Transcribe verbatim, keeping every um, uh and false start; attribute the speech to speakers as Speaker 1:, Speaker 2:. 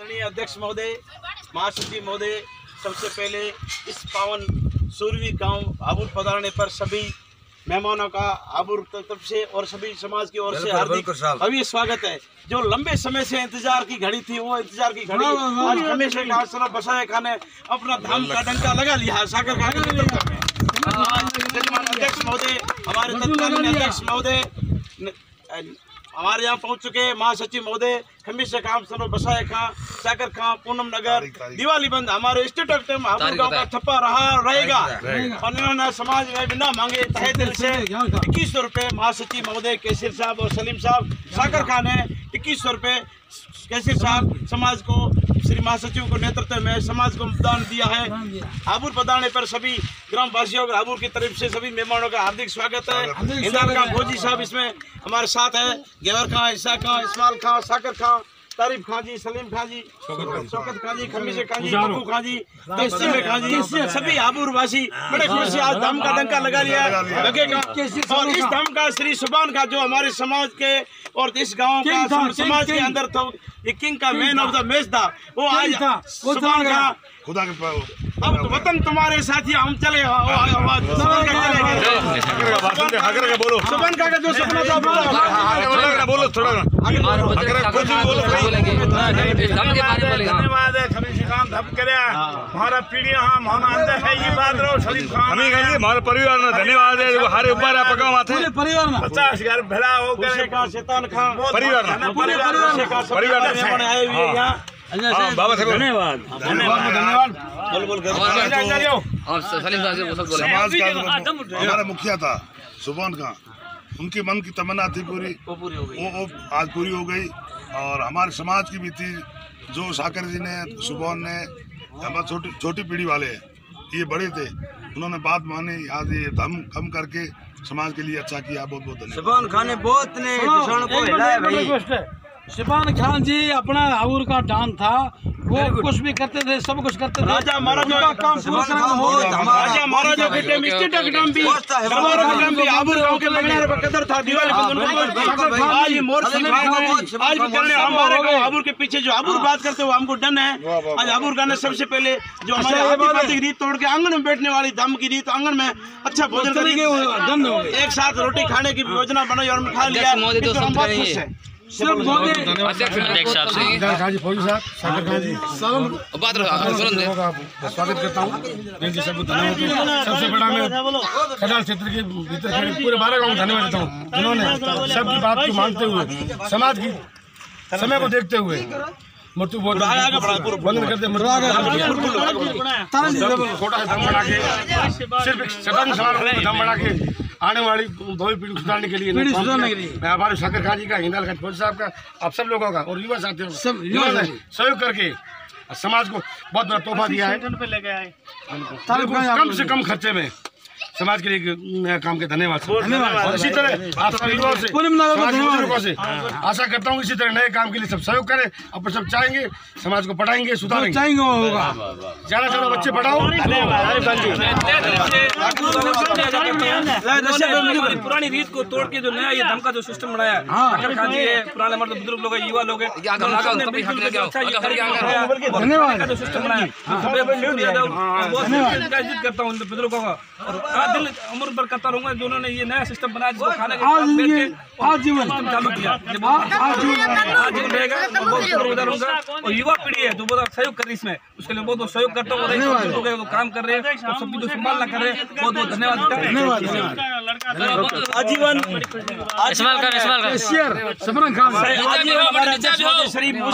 Speaker 1: माननीय अध्यक्ष महोदय, महासचिव महोदय, सबसे पहले इस पावन सूरवी गांव आबूर पधारने पर सभी मेहमानों का आबूर तरफ से और सभी समाज की ओर से हार्दिक भव्य स्वागत है। जो लंबे समय से इंतजार की घड़ी थी, वो इंतजार की घड़ी आज हमेशा का बसाए खाने अपना धाम का डंका लगा लिया है। सागर खाने के अध्यक्ष महोदय, हमारे तत्कालीन अध्यक्ष महोदय हमारे यहाँ पहुँच चुके हैं। महासचिव महोदय खमीस से काम सनो बसाए खां, सागर खां, पूनम नगर, दिवाली बंद हमारे स्टेट ऑफ टाइम आबूर गाँव का छप्पा रहा रहेगा। और इन्होंने समाज में बिना मांगे तहे दिल से इक्कीस सौ रुपये महासचिव महोदय केसर साहब और सलीम साहब सागर खान ने इक्कीस सौ रुपये केसर साहब समाज को श्री महासचिव को नेतृत्व में समाज को दान दिया है। आबूर पधारने पर सभी ग्राम वासियों और आबूर की तरफ से सभी मेहमानों का हार्दिक स्वागत है। इंदार खां फौजी साहब इसमें हमारे साथ है, गेवर खां, ईसा खां, इस्माइल खां, साकर खां, तारीफ खां जी, सलीम खां जी, शौकत खां जी, खमीसे खां जी, बक्कू खां जी, तस्सीम खां जी, सभी आबूर वासी बड़े खुश से आज धम का डंका लगा लिया लगेगा। और इस धम का श्री सुबान का जो हमारे समाज के और इस गांव का समाज के अंदर तो ये किंग का मैन ऑफ द मैच था, वो आज सुबान का खुदा के अब तो वतन तुम्हारे साथी हम चले बोलो सुबान का जो सपना था बोलो थोड़ा धन्यवाद है खमीस खान धप करे हमारा पीढ़ी हम होना अंदर है ये बात रहो सलीम खान हमें कहलिए हमारे परिवार में धन्यवाद है जो हरे ऊपर पका माथे परिवार में पचास हजार भला हो गए का शैतान खान परिवार में परिवार में आए हुए यहाँ बाबा साहब धन्यवाद धन्यवाद बोल बोल
Speaker 2: समाज का हमारा मुखिया था सुबान खां, उनकी मन की तमन्ना थी पूरी, वो पूरी हो गई, वो आज पूरी हो गई। और हमारे समाज की भी थी जो साकर जी ने, सुबान ने, हमारे छोटी छोटी पीढ़ी वाले ये बड़े थे, उन्होंने बात मानी, आज ये दम कम करके समाज के लिए अच्छा किया। बहुत बहुत धन्यवाद।
Speaker 1: सुबान खान ने बहुत ने किसानों को हिलाया भाई।
Speaker 3: सुबान खान जी अपना आबूर का डान था, वो कुछ भी करते थे, सब कुछ करते थे।
Speaker 1: राजा महाराजा का काम पूरा हो, राजा महाराजा के टाइम स्टेट का काम भी, दरबार का काम भी, आबूर गांव के लगने पर कदर था। दिवाली बंद आज मोर सिंह आज भी करने हमारे गांव आबूर के पीछे जो आबूर बात करते हो हमको डन है। आज आबूर गाने सबसे पहले जो हमारे आदिवासी की रीत तोड़ के आंगन में बैठने वाली दम की रीत, आंगन में अच्छा भोजन करके एक साथ रोटी खाने की योजना बनाई और खा लिया। हम बहुत खुश हैं।
Speaker 3: सब
Speaker 4: अध्यक्ष साहब से
Speaker 2: खां जी, फौजी साहब, सागर खां जी,
Speaker 4: बात
Speaker 2: स्वागत करता हूँ। सबको धन्यवाद। सबसे बड़ा मैं खदाल क्षेत्र के भीतर खड़े पूरे बारह गाँव को धन्यवाद देता हूँ, जिन्होंने सबकी बात को मानते हुए समाज की समय को देखते हुए मृत्यु बहुत बंधन करते छोटा सा दम बना के सिर्फ शताब्दी समारोह दम बना के आने वाली भावी पीढ़ी सुधारने के लिए मैं हमारे साकर खां जी का, हिंदाल खां फौजी साहब का, आप सब लोगों का और युवा साथियों का सहयोग करके समाज को बहुत बड़ा तोहफा दिया है। कम से कम खर्चे में समाज के लिए काम के धन्यवाद। और इसी तरह आप सभी युवाओं से आशा करता हूँ इसी तरह नए काम के लिए सब सहयोग करें। अपन सब चाहेंगे समाज को पढ़ाएंगे, सुधारेंगे, चाहेंगे होगा ज्यादा ज्यादा बच्चे पढ़ाओ।
Speaker 3: पुरानी रीत को तोड़ के जो नया ये धम का जो सिस्टम बनाया साकर खां जी है, पुराने मर्द बुजुर्ग लोग युवा लोग जो सिस्टम बनाया करता हूँ बुजुर्गों का और दिल उम्र पर करता रहूंगा जो उन्होंने ये नया सिस्टम बनाया जिसको खाने के आजीवन चालू किया। आजीवन रहेगा बहुत शुक्रिया रहूंगा। और युवा पीढ़ी है जो बहुत सहयोग कर रही है इसमें, उसके लिए बहुत बहुत सहयोग करता हूँ। काम कर रहे हैं और सबकी जो संभालना कर रहे हैं, बहुत बहुत धन्यवाद। आजीवन